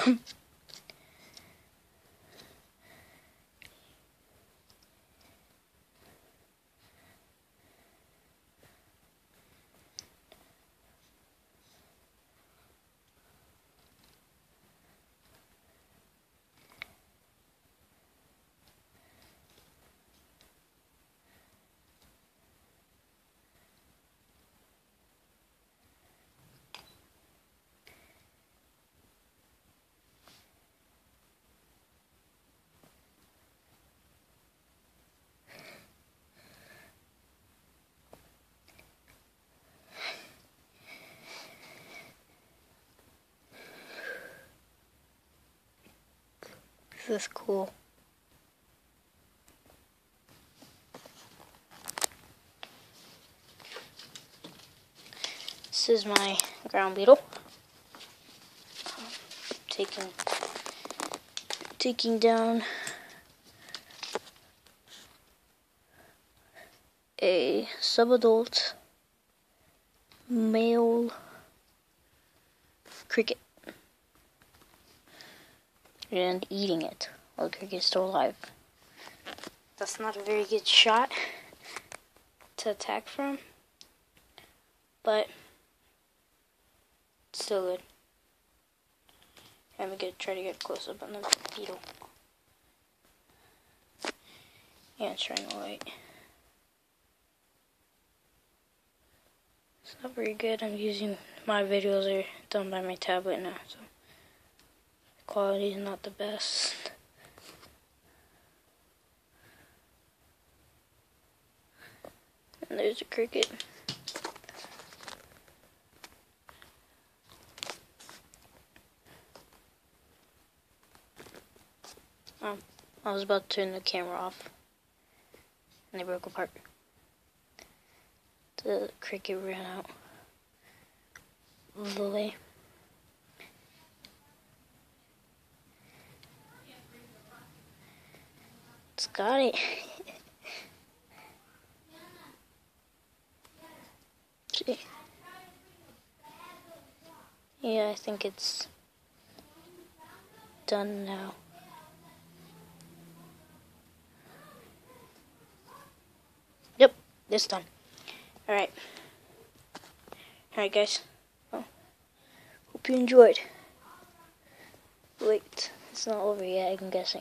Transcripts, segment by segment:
This is cool. This is my ground beetle. Taking down a subadult male cricket and eating it while the cricket's still alive. That's not a very good shot to attack from, but it's still good. I'm gonna try to get close up on the beetle. Yeah, it's trying to light. It's not very good. My videos are done by my tablet now, so the quality is not the best. And there's a cricket. I was about to turn the camera off, and they broke apart. The cricket ran out of the way. It's got it. See? Yeah, I think it's done now. Yep, it's done. Alright, guys. Well, hope you enjoyed. Wait, it's not over yet, I'm guessing.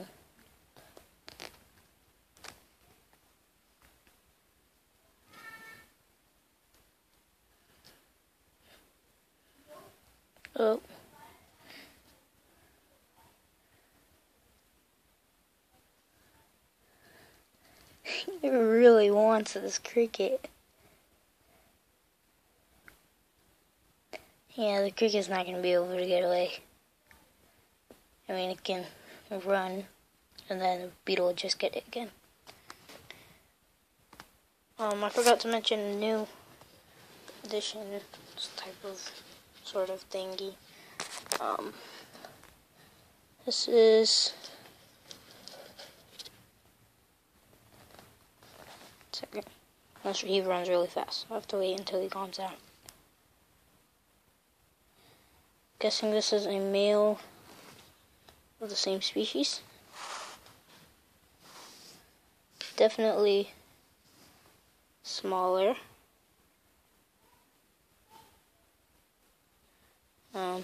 Oh. It really wants this cricket. Yeah, the cricket's not going to be able to get away. I mean, it can run, and then the beetle will just get it again. I forgot to mention a new addition, this type of sort of thingy. This is... Second. Unless he runs really fast. I'll have to wait until he calms down. Guessing this is a male of the same species. Definitely smaller. Not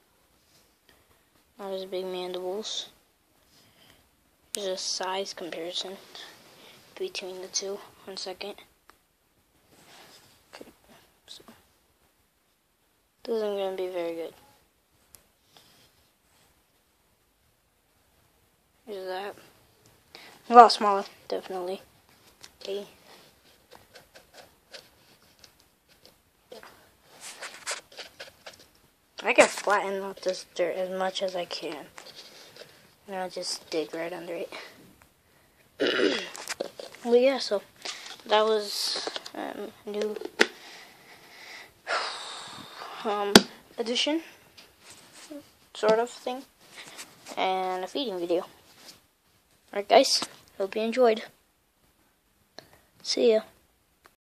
as big mandibles. There's a size comparison between the two. 1 second. Okay, so this isn't going to be very good. Here's that. A lot smaller, definitely. Okay. I can flatten out this dirt as much as I can. And I'll just dig right under it. Well, yeah, so that was a new addition, sort of thing, and a feeding video. Alright guys, hope you enjoyed. See ya.